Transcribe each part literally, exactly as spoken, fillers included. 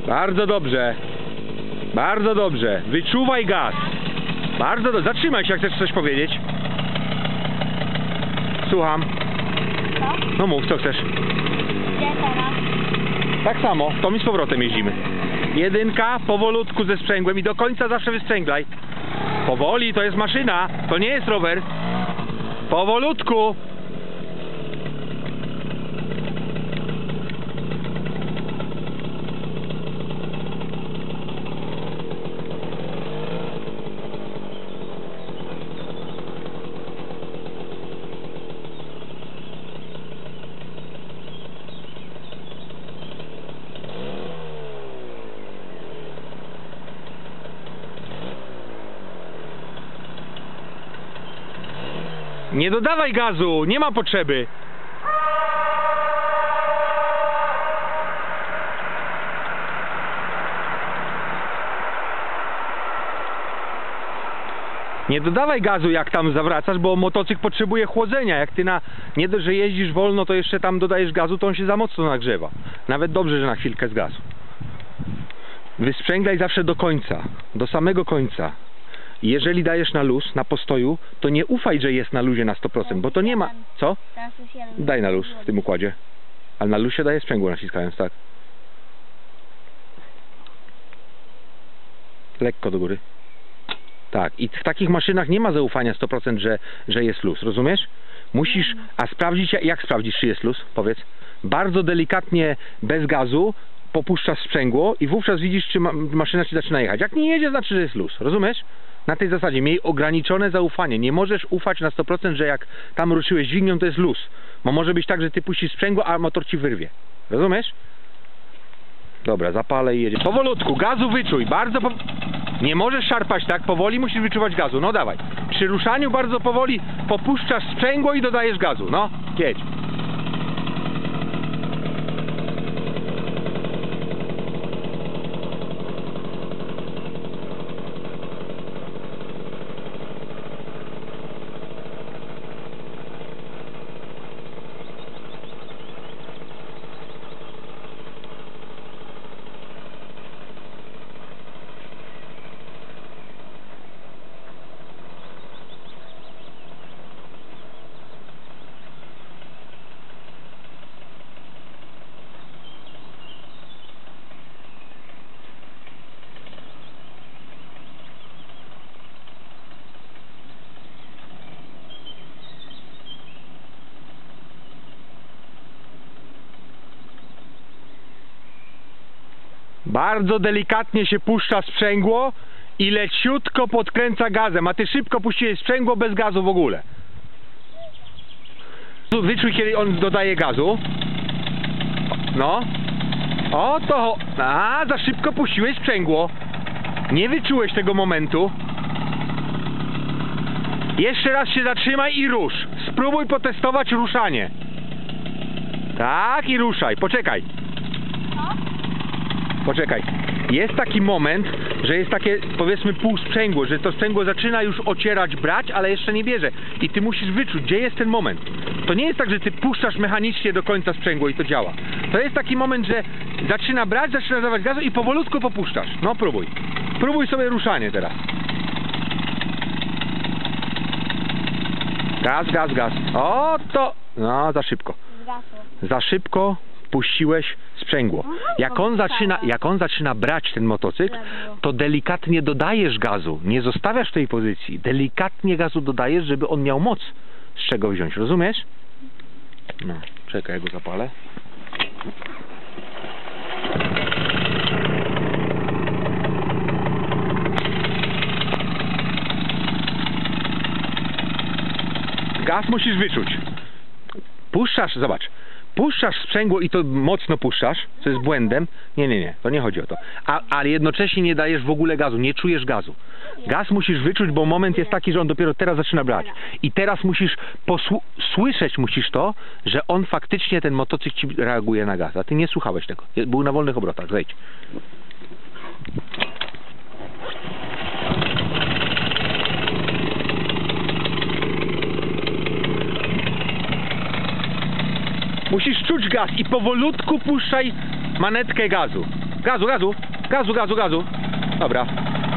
Bardzo dobrze. Bardzo dobrze. Wyczuwaj gaz. Bardzo dobrze. Zatrzymaj się, jak chcesz coś powiedzieć. Słucham. Co? No mów, co chcesz. Gdzie teraz? Tak samo, to mi z powrotem jeździmy. Jedynka, powolutku ze sprzęgłem i do końca zawsze wysprzęglaj. Powoli, to jest maszyna, to nie jest rower. Powolutku. Nie dodawaj gazu, nie ma potrzeby. Nie dodawaj gazu, jak tam zawracasz, bo motocykl potrzebuje chłodzenia. Jak ty na nie dość, że jeździsz wolno, to jeszcze tam dodajesz gazu, to on się za mocno nagrzewa. Nawet dobrze, że na chwilkę z gazu. Wysprzęglaj zawsze do końca, do samego końca. Jeżeli dajesz na luz, na postoju, to nie ufaj, że jest na luzie na sto procent, bo to nie ma... Co? Daj na luz w tym układzie. Ale na luz się daje sprzęgło naciskając, tak? Lekko do góry. Tak. I w takich maszynach nie ma zaufania sto procent, że, że jest luz. Rozumiesz? Musisz... A sprawdzić... Jak sprawdzisz, czy jest luz? Powiedz. Bardzo delikatnie, bez gazu, popuszczasz sprzęgło i wówczas widzisz, czy ma, maszyna ci zaczyna jechać. Jak nie jedzie, znaczy, że jest luz. Rozumiesz? Na tej zasadzie miej ograniczone zaufanie. Nie możesz ufać na sto procent, że jak tam ruszyłeś dźwignią, to jest luz. Bo może być tak, że ty puścisz sprzęgło, a motor ci wyrwie. Rozumiesz? Dobra, zapalę i jedzie. Powolutku, gazu wyczuj. Bardzo po... Nie możesz szarpać tak, powoli musisz wyczuwać gazu. No dawaj. Przy ruszaniu bardzo powoli popuszczasz sprzęgło i dodajesz gazu. No, jedź. Bardzo delikatnie się puszcza sprzęgło i leciutko podkręca gazem, a ty szybko puściłeś sprzęgło bez gazu w ogóle. Wyczuj, kiedy on dodaje gazu. No. O to... A, za szybko puściłeś sprzęgło. Nie wyczułeś tego momentu. Jeszcze raz się zatrzymaj i rusz. Spróbuj potestować ruszanie. Tak, i ruszaj. Poczekaj. Poczekaj. Jest taki moment, że jest takie, powiedzmy, półsprzęgło, że to sprzęgło zaczyna już ocierać, brać, ale jeszcze nie bierze. I ty musisz wyczuć, gdzie jest ten moment. To nie jest tak, że ty puszczasz mechanicznie do końca sprzęgło i to działa. To jest taki moment, że zaczyna brać, zaczyna dawać gazu i powolutku popuszczasz. No próbuj. Próbuj sobie ruszanie teraz. Gaz, gaz, gaz. O to... No, za szybko. Za szybko puściłeś sprzęgło. Jak on zaczyna, jak on zaczyna brać ten motocykl, to delikatnie dodajesz gazu. Nie zostawiasz tej pozycji. Delikatnie gazu dodajesz, żeby on miał moc z czego wziąć. Rozumiesz? No, czekaj, ja go zapalę. Gaz musisz wyczuć. Puszczasz, zobacz. Puszczasz sprzęgło i to mocno puszczasz, co jest błędem. Nie, nie, nie, to nie chodzi o to. A, ale jednocześnie nie dajesz w ogóle gazu, nie czujesz gazu. Gaz musisz wyczuć, bo moment jest taki, że on dopiero teraz zaczyna brać. I teraz musisz słyszeć musisz to, że on faktycznie, ten motocykl ci reaguje na gaz. A ty nie słuchałeś tego. Był na wolnych obrotach, zejdź. Musisz czuć gaz i powolutku puszczaj manetkę gazu. Gazu, gazu, gazu, gazu, gazu. Dobra.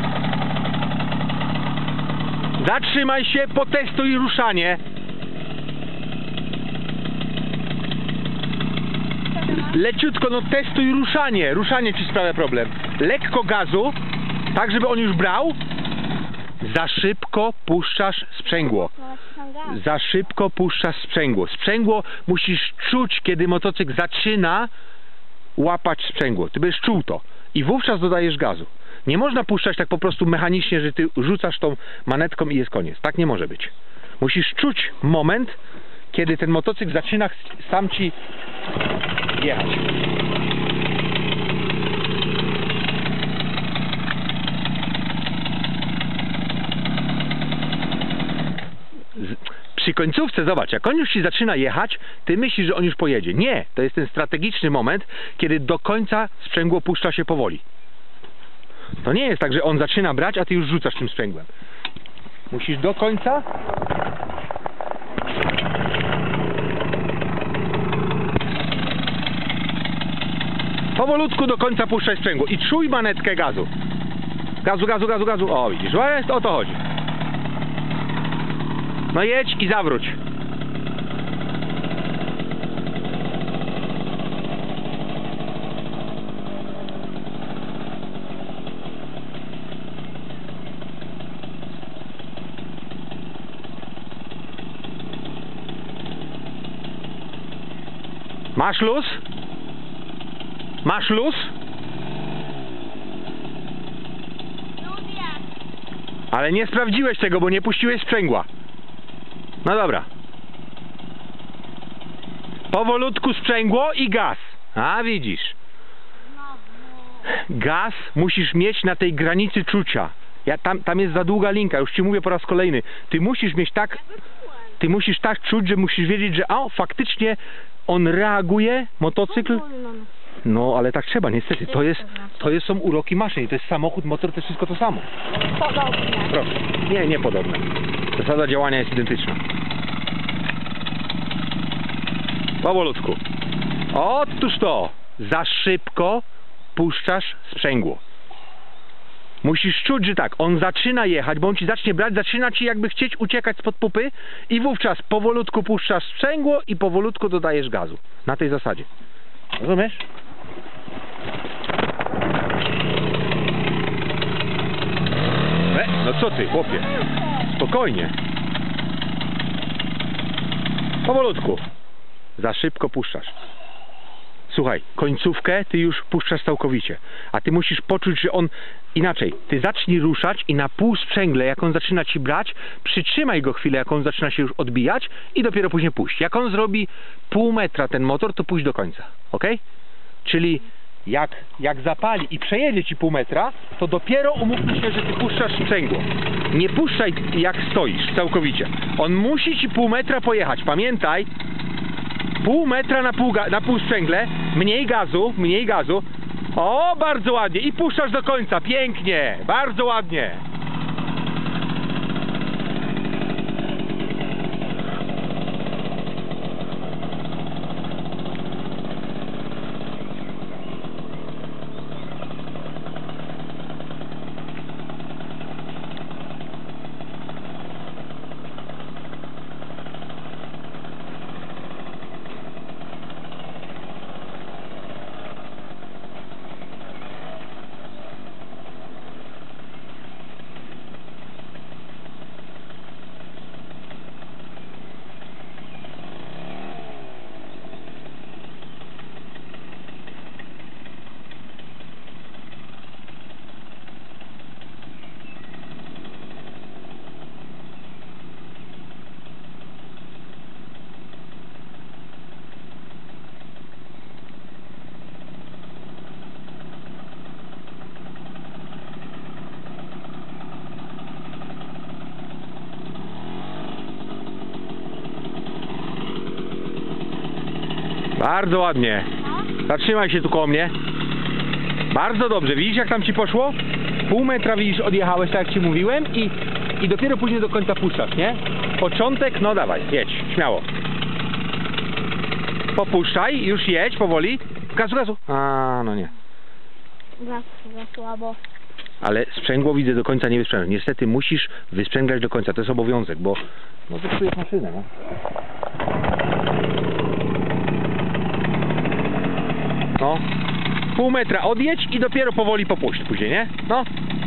Zatrzymaj się, potestuj ruszanie. Leciutko, no testuj ruszanie. Ruszanie ci sprawia problem. Lekko gazu, tak żeby on już brał. Za szybko puszczasz sprzęgło. Za szybko puszczasz sprzęgło. Sprzęgło musisz czuć, kiedy motocykl zaczyna łapać sprzęgło. Ty będziesz czuł to. I wówczas dodajesz gazu. Nie można puszczać tak po prostu mechanicznie, że ty rzucasz tą manetką i jest koniec. Tak nie może być. Musisz czuć moment, kiedy ten motocykl zaczyna sam ci jechać. Przy końcówce, zobacz, jak on już ci zaczyna jechać, ty myślisz, że on już pojedzie. Nie, to jest ten strategiczny moment, kiedy do końca sprzęgło puszcza się powoli. To nie jest tak, że on zaczyna brać, a ty już rzucasz tym sprzęgłem. Musisz do końca. Powolutku do końca puszczaj sprzęgło i czuj manetkę gazu. Gazu, gazu, gazu, gazu. O, widzisz, o to chodzi. No jedź i zawróć. Masz luz? Masz luz? Ale nie sprawdziłeś tego, bo nie puściłeś sprzęgła. No dobra. Powolutku sprzęgło i gaz. A widzisz. Gaz musisz mieć na tej granicy czucia. Ja, tam, tam jest za długa linka, już ci mówię po raz kolejny. Ty musisz mieć tak... Ty musisz tak czuć, że musisz wiedzieć, że o, faktycznie on reaguje, motocykl. No, ale tak trzeba, niestety. To jest, to jest, są uroki maszyn. To jest samochód, motor, to jest wszystko to samo. Podobne. Proszę. Nie, nie podobne. Zasada działania jest identyczna. Powolutku. Otóż to. Za szybko puszczasz sprzęgło. Musisz czuć, że tak, on zaczyna jechać, bo on ci zacznie brać, zaczyna ci jakby chcieć uciekać spod pupy i wówczas powolutku puszczasz sprzęgło i powolutku dodajesz gazu. Na tej zasadzie. Rozumiesz? E, no co ty, chłopie? Spokojnie. Powolutku. Za szybko puszczasz. Słuchaj, końcówkę ty już puszczasz całkowicie. A ty musisz poczuć, że on... Inaczej, ty zacznij ruszać i na pół sprzęgle, jak on zaczyna ci brać, przytrzymaj go chwilę, jak on zaczyna się już odbijać i dopiero później puść. Jak on zrobi pół metra ten motor, to pójdź do końca. Ok? Czyli jak, jak zapali i przejedzie ci pół metra, to dopiero umówmy się, że ty puszczasz sprzęgło. Nie puszczaj jak stoisz całkowicie. On musi ci pół metra pojechać. Pamiętaj, pół metra na pół, na pół sprzęgle, mniej gazu, mniej gazu. O, bardzo ładnie. I puszczasz do końca. Pięknie. Bardzo ładnie. Bardzo ładnie. Zatrzymaj się tu koło mnie. Bardzo dobrze. Widzisz, jak tam ci poszło? Pół metra, widzisz, odjechałeś, tak jak ci mówiłem i, i dopiero później do końca puszczasz, nie? Początek, no dawaj, jedź, śmiało. Popuszczaj, już jedź powoli. Gazu, gazu. A, no nie. Za, za słabo. Ale sprzęgło widzę do końca nie wysprzęglasz. Niestety musisz wysprzęglać do końca, to jest obowiązek, bo no zepsujesz maszynę, no. No. Pół metra odjedź i dopiero powoli popuść później, nie? No.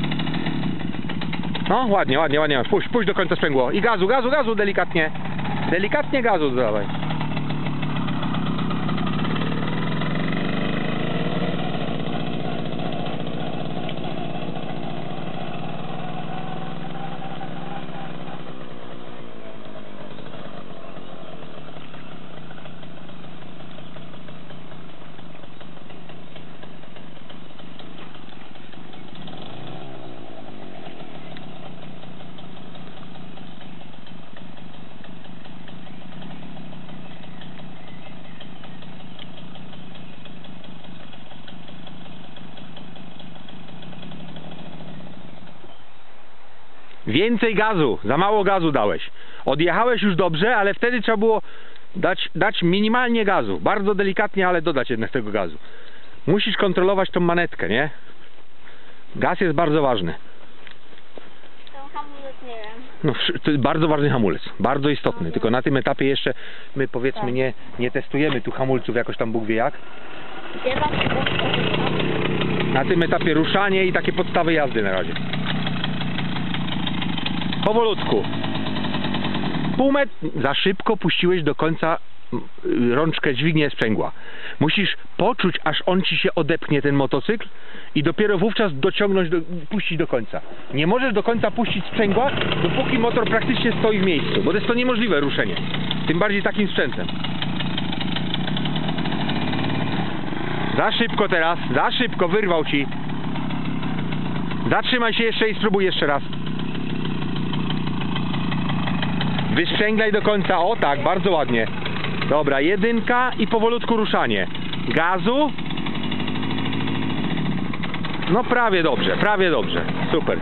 No, ładnie, ładnie, ładnie. Puść, puść do końca sprzęgło. I gazu, gazu, gazu, delikatnie. Delikatnie gazu dodawaj. Więcej gazu, za mało gazu dałeś. Odjechałeś już dobrze, ale wtedy trzeba było dać, dać minimalnie gazu. Bardzo delikatnie, ale dodać jednak tego gazu. Musisz kontrolować tą manetkę, nie? Gaz jest bardzo ważny. Ten hamulec nie wiem. No, to jest bardzo ważny hamulec, bardzo istotny. Tylko na tym etapie jeszcze my powiedzmy nie, nie testujemy tu hamulców jakoś tam Bóg wie jak. Gdzie wam się to Na tym etapie ruszanie i takie podstawy jazdy na razie. Powolutku. Pół metra. Za szybko puściłeś do końca rączkę dźwignię sprzęgła. Musisz poczuć, aż on ci się odepchnie, ten motocykl, i dopiero wówczas dociągnąć, do, puścić do końca. Nie możesz do końca puścić sprzęgła, dopóki motor praktycznie stoi w miejscu, bo to jest to niemożliwe ruszenie. Tym bardziej takim sprzętem. Za szybko teraz, za szybko, wyrwał ci. Zatrzymaj się jeszcze i spróbuj jeszcze raz. Wysprzęglaj do końca, o tak, bardzo ładnie. Dobra, jedynka i powolutku ruszanie. Gazu. No prawie dobrze, prawie dobrze, super.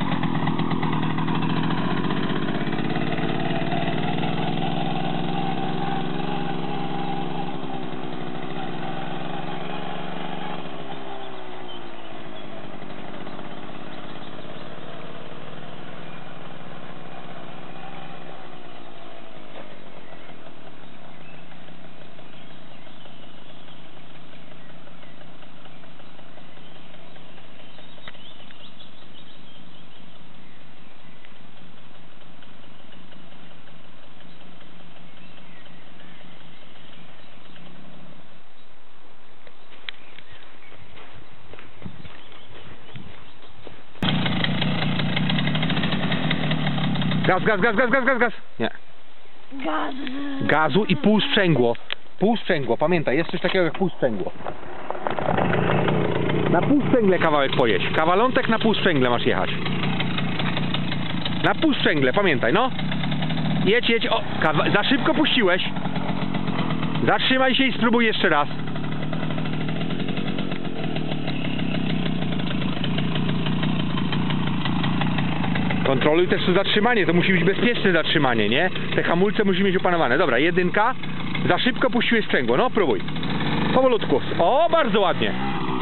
Gaz, gaz, gaz, gaz, gaz, gaz, gaz. Nie. Gaz. Gazu i pół sprzęgło. Pół sprzęgło, pamiętaj, jest coś takiego jak pół sprzęgło. Na pół sprzęgle kawałek pojeść. Kawalątek na pół sprzęgle masz jechać. Na pół sprzęgle, pamiętaj, no. Jedź, jedź, o, kawa... za szybko puściłeś. Zatrzymaj się i spróbuj jeszcze raz. Kontroluj też to zatrzymanie, to musi być bezpieczne zatrzymanie, nie? Te hamulce musi mieć opanowane. Dobra, jedynka. Za szybko puściłeś sprzęgło, no próbuj. Powolutku. O, bardzo ładnie.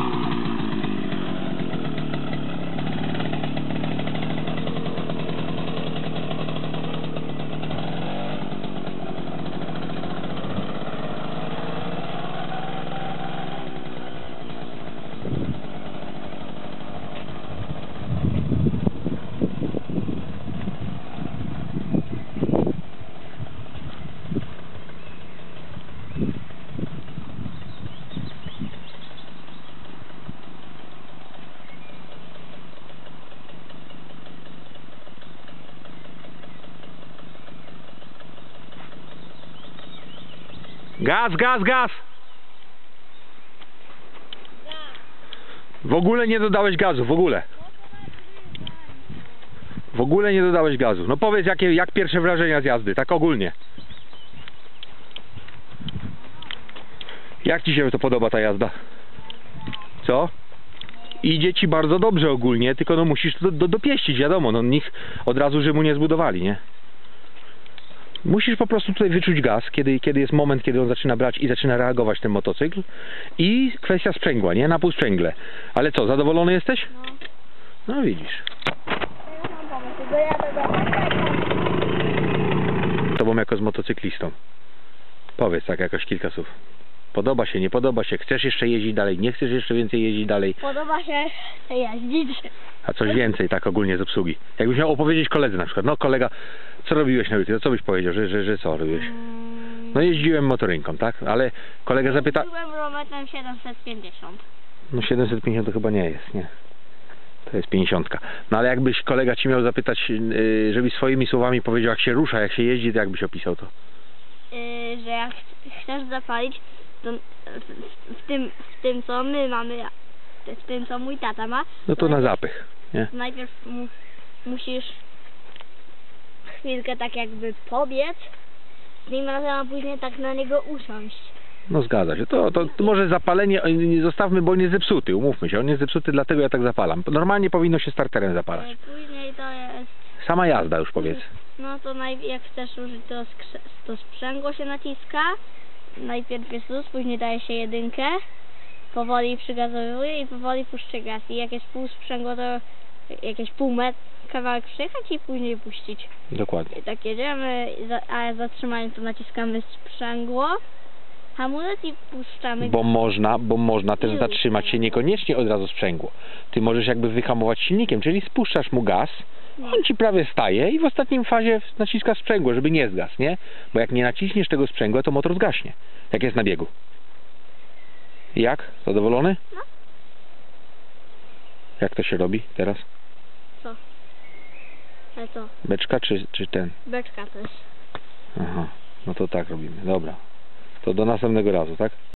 Gaz, gaz, gaz! W ogóle nie dodałeś gazu, w ogóle. W ogóle nie dodałeś gazu. No powiedz, jakie, jak pierwsze wrażenia z jazdy, tak ogólnie. Jak ci się to podoba ta jazda? Co? Idzie ci bardzo dobrze ogólnie, tylko no musisz to do, dopieścić, wiadomo, no nikt od razu Rzymu nie zbudowali, nie? Musisz po prostu tutaj wyczuć gaz, kiedy, kiedy jest moment, kiedy on zaczyna brać i zaczyna reagować ten motocykl. I kwestia sprzęgła, nie? Na półsprzęgle. Ale co, zadowolony jesteś? No. No widzisz. Ja mam pomysł, dojadę do Tobą jako z motocyklistą. Powiedz tak jakoś kilka słów. Podoba się, nie podoba się, chcesz jeszcze jeździć dalej, nie chcesz jeszcze więcej jeździć dalej. Podoba się jeździć. A coś więcej tak ogólnie z obsługi. Jakbyś miał opowiedzieć koledze na przykład, no kolega, co robiłeś na ulicy, to co byś powiedział, że, że, że co robiłeś? Mm, No jeździłem motorynką, tak? Ale kolega zapyta... Byłem rometem siedemset pięćdziesiąt. No siedemset pięćdziesiąt to chyba nie jest, nie. To jest pięćdziesiątka. No ale jakbyś kolega ci miał zapytać, yy, żebyś swoimi słowami powiedział, jak się rusza, jak się jeździ, to jakbyś opisał to? Yy, że jak ch- chcesz zapalić, to w, w, tym, w tym co my mamy, w tym co mój tata ma, No to na najpierw- zapych, nie? najpierw mu, musisz chwilkę tak jakby pobiec z nim razem, a później tak na niego usiąść. No zgadza się. To, to, to może zapalenie o, nie zostawmy, bo on jest zepsuty, umówmy się. On jest zepsuty, dlatego ja tak zapalam. Normalnie powinno się starterem zapalać. Yy, później to jest, Sama jazda już powiedz. no to naj, jak chcesz użyć to, skrze- to sprzęgło się naciska, najpierw jest luz, później daje się jedynkę, powoli przygazowuje i powoli puszczy gaz. I jak jest pół sprzęgło, to jakieś pół metra, kawałek przyjechać i później puścić. Dokładnie. I tak jedziemy, i za- a zatrzymając to naciskamy sprzęgło, hamulec i puszczamy Bo można, bo można też Już. zatrzymać się niekoniecznie od razu sprzęgło. Ty możesz jakby wyhamować silnikiem, czyli spuszczasz mu gaz, on ci prawie staje i w ostatnim fazie naciska sprzęgło, żeby nie zgasł, nie? Bo jak nie naciśniesz tego sprzęgła, to motor zgaśnie. Jak jest na biegu. Jak? Zadowolony? No. Jak to się robi teraz? Co? Ale co? Beczka czy, czy ten? Beczka też. Aha, no to tak robimy. Dobra. To do następnego razu, tak?